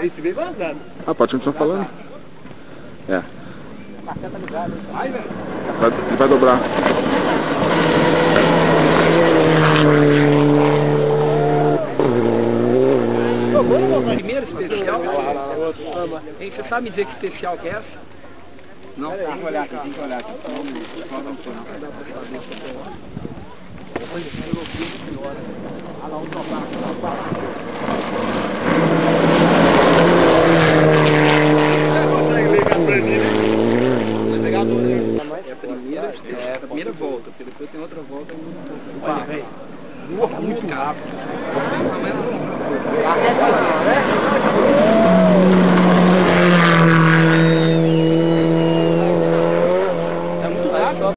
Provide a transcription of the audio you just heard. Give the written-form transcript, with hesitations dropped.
Aí se vê vazado. Ah, pode continuar falando. É. Vai, velho. Vai dobrar. Primeiro especial. Hein, você sabe dizer que especial que é essa? Não? Tem que olhar aqui, tem que olhar aqui. É a primeira volta, depois tem outra volta. Olha, velho. Muito rápido.